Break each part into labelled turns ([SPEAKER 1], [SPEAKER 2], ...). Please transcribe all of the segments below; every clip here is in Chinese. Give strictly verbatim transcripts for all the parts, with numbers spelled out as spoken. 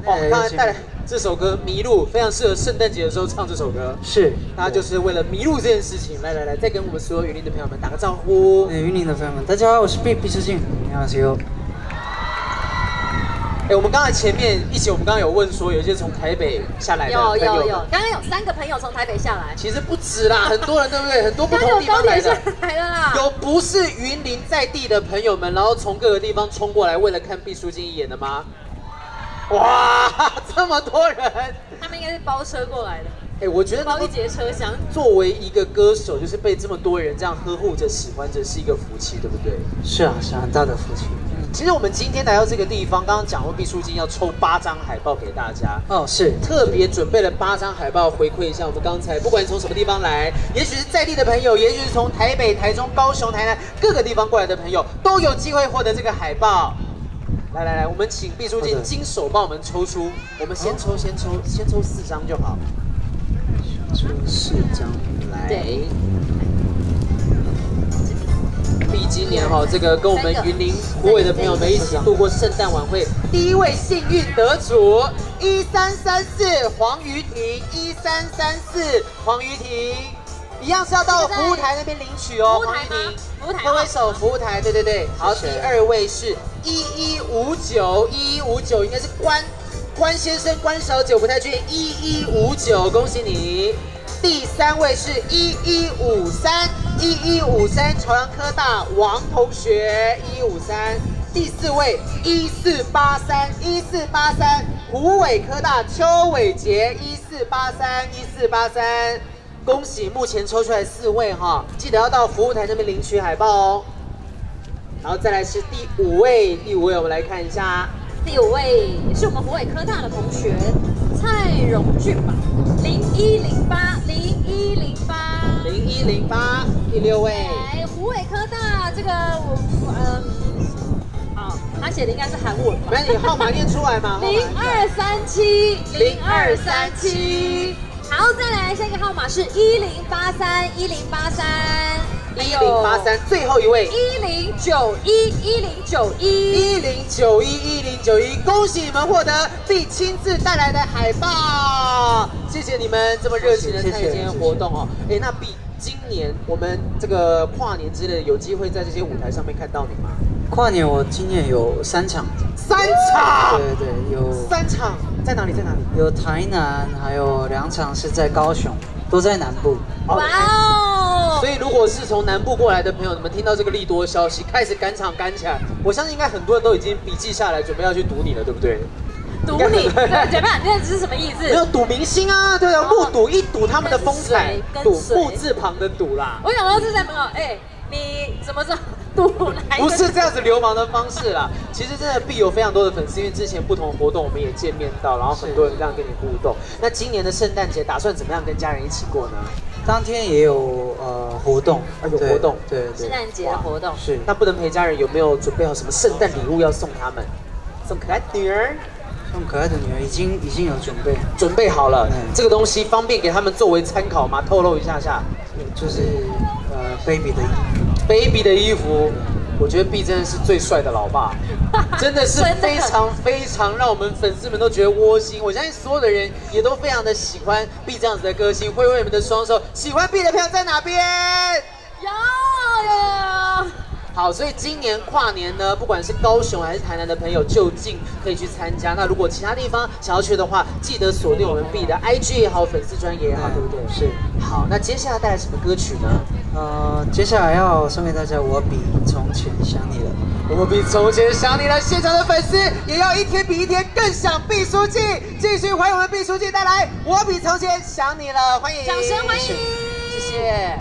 [SPEAKER 1] 哦，刚才带来这首歌《迷路》，非常适合圣诞节的时候唱这首歌。
[SPEAKER 2] 是，
[SPEAKER 1] 大家就是为了迷路这件事情。来来来，再跟我们所有云林的朋友们打个招呼。
[SPEAKER 2] 对，云林的朋友们，大家好，我是毕毕书尽，你好，谁哟？
[SPEAKER 1] 哎，我们刚才前面一起，我们刚刚有问说，有一些从台北下来的朋友
[SPEAKER 3] 有有有，刚刚有三个朋友从台北下来，
[SPEAKER 1] 其实不止啦，很多人对不对？很多不同地方来的，
[SPEAKER 3] 来了啦。
[SPEAKER 1] 有不是云林在地的朋友们，然后从各个地方冲过来，为了看毕书尽一眼的吗？哇，这么多人！
[SPEAKER 3] 他们应该是包车过来的。
[SPEAKER 1] 哎，我觉得
[SPEAKER 3] 包一节车厢。
[SPEAKER 1] 作为一个歌手，就是被这么多人这样呵护着、喜欢着，是一个福气，对不对？
[SPEAKER 2] 是啊，是很大的福气。
[SPEAKER 1] 其实我们今天来到这个地方，刚刚讲过毕书尽要抽八张海报给大家
[SPEAKER 2] 哦，是
[SPEAKER 1] 特别准备了八张海报回馈一下我们刚才，不管从什么地方来，也许是在地的朋友，也许是从台北、台中、高雄、台南各个地方过来的朋友，都有机会获得这个海报。来来来，我们请毕书尽经手帮我们抽出，我们先抽，先抽，先抽四张就好。抽四张来。对。毕今年哈，这个跟我们云林虎尾的朋友们一起度过圣诞晚会，第一位幸运得主一三三四黄瑜婷，一三三四黄瑜婷，一样是要到服务台那边领取哦。黄瑜婷，
[SPEAKER 3] 服务台，
[SPEAKER 1] 挥挥手，服务台，对对对。好，第二位是一一五九，一一五九应该是关关先生、关小姐，我不太确定，一一五九，恭喜你。第三位是一一五三，一一五三朝阳科大王同学，一一五三。第四位一四八三，一四八三虎尾科大邱伟杰，一四八三，一四八三。恭喜目前抽出来四位哈，记得要到服务台那边领取海报哦。然后再来是第五位，第五位我们来看一下，
[SPEAKER 3] 第五位是我们虎尾科大的同学蔡荣俊吧，零一零八零一零八
[SPEAKER 1] 零一零八。第六位，
[SPEAKER 3] 来虎尾科大这个我嗯，好，他写的应该是韩文吧？
[SPEAKER 1] 那你号码念出来吗？
[SPEAKER 3] 零二三七零二三七。好，再来下一个号码是一零八三一零八三。
[SPEAKER 1] 一零八三，最后一位
[SPEAKER 3] 一零九一一零九一
[SPEAKER 1] 一零九一一零九一，恭喜你们获得毕亲自带来的海报，谢谢你们这么热情的参与今天活动哦。哎，那毕今年我们这个跨年之类有机会在这些舞台上面看到你吗？
[SPEAKER 2] 跨年我今年有三场，
[SPEAKER 1] 三场，
[SPEAKER 2] 对对对，有
[SPEAKER 1] 三场，在哪里？在哪里？
[SPEAKER 2] 有台南，还有两场是在高雄，都在南部。
[SPEAKER 3] 哇哦！
[SPEAKER 1] 所以如果是从南部过来的朋友，你们听到这个利多消息，开始赶场赶起来，我相信应该很多人都已经笔记下来，准备要去堵你了，对不对？
[SPEAKER 3] 堵你？对，怎么样？这是什么意思？
[SPEAKER 1] 没有赌明星啊，对啊，目睹一睹他们的风采，赌木字旁的赌啦。
[SPEAKER 3] 我想到是在门口，哎，你怎么知道？
[SPEAKER 1] 不是这样子流氓的方式啦，其实真的必有非常多的粉丝，因为之前不同活动我们也见面到，然后很多人这样跟你互动。那今年的圣诞节打算怎么样跟家人一起过呢？
[SPEAKER 2] 当天也有呃活动，
[SPEAKER 1] 啊有活动，
[SPEAKER 2] 对对，
[SPEAKER 3] 圣诞节的活动
[SPEAKER 2] 是。
[SPEAKER 1] 那不能陪家人，有没有准备好什么圣诞礼物要送他们？送可爱的女儿？
[SPEAKER 2] 送可爱的女儿已经已经有准备，
[SPEAKER 1] 准备好了。嗯、这个东西方便给他们作为参考吗？透露一下下。
[SPEAKER 2] 就是呃 baby 的衣服。
[SPEAKER 1] baby 的衣服，我觉得 B 真的是最帅的老爸，真的是非常非常让我们粉丝们都觉得窝心。我相信所有的人也都非常的喜欢 B 这样子的个性。挥挥你们的双手，喜欢 B 的朋友在哪边？
[SPEAKER 3] 有有。
[SPEAKER 1] 好，所以今年跨年呢，不管是高雄还是台南的朋友，就近可以去参加。那如果其他地方想要去的话，记得锁定我们 B 的 I G 也好，粉丝专页也好，对不对？
[SPEAKER 2] 是。
[SPEAKER 1] 好，那接下来带来什么歌曲呢？
[SPEAKER 2] 呃，接下来要送给大家《我比从前想你了》。
[SPEAKER 1] 我比从前想你了，现场的粉丝也要一天比一天更想毕书尽，继续欢迎我们毕书尽带来《我比从前想你了》，欢迎，
[SPEAKER 3] 掌声欢迎，
[SPEAKER 1] 谢谢。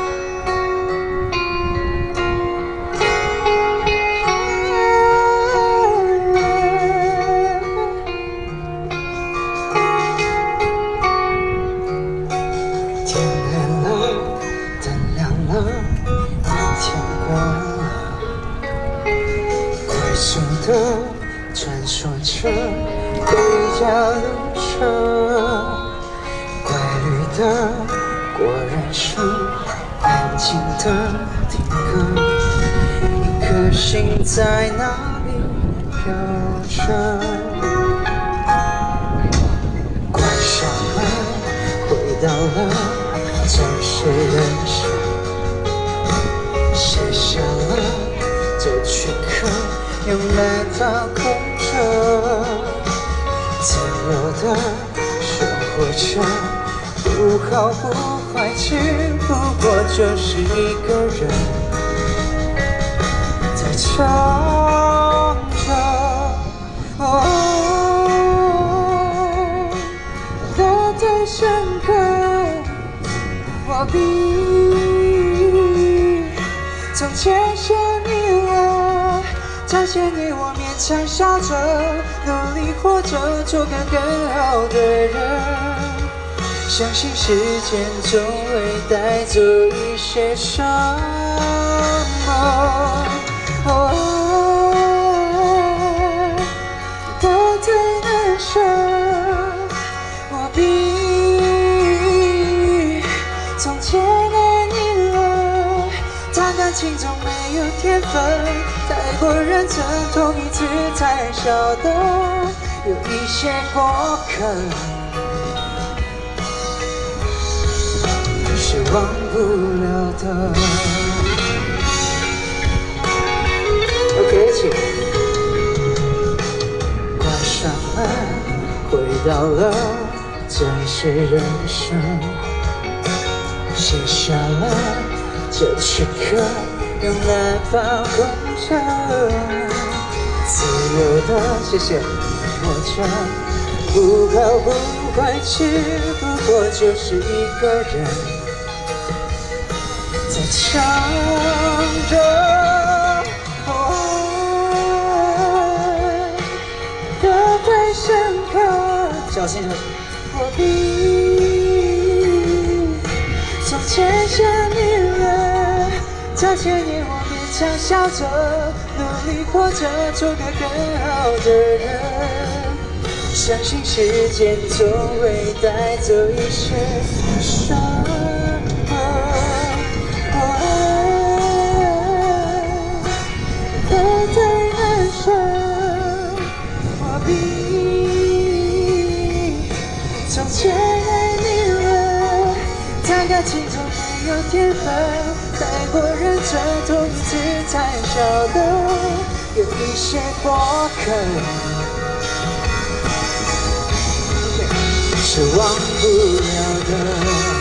[SPEAKER 2] 传说着回家路上，规律的过人生，安静的听歌，一颗心在哪里飘着？ 了真实人生，写下了这躯壳，用来放空着，自由的生活着，不好不坏，只不过就是一个人在唱着。哦，的太深刻，我比从前想你了。这些年我勉强笑着，努力活着，做个更好的人。相信时间总会带走一些什么。哦，得罪难舍，我比从前爱你了。谈感情中没有天分，太过认真，痛一次才晓得有一些过客是忘不了的。OK， 请关上门，回到了真实人生，写下了这躯壳，用来放空着，自由的，谢谢，活着，不好不坏，只不过就是一个人在唱着。哦，的太深刻，小心小心，我比从前想你了。这些年我勉强笑着，努力活着，做个更好的人。相信时间总会带走一些什么。得罪难舍，我比从前爱你了。谈感情中没有天分，太过认真，痛一次才晓得有一些过客是忘不了的。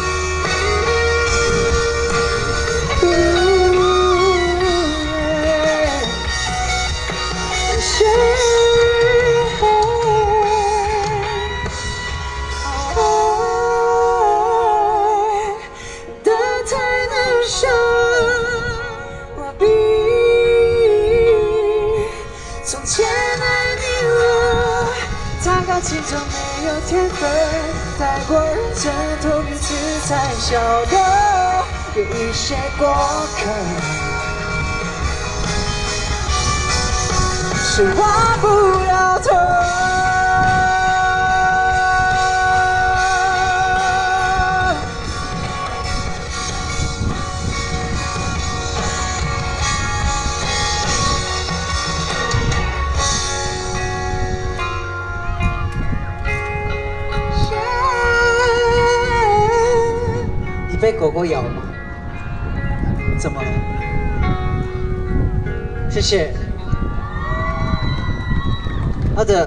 [SPEAKER 2] 谁的太难舍，我比从前爱你了。谈感情中没有天分，太过认真，痛一次才晓得有一些过客是忘不了的。你被狗狗咬了吗？怎么了？谢谢。好的。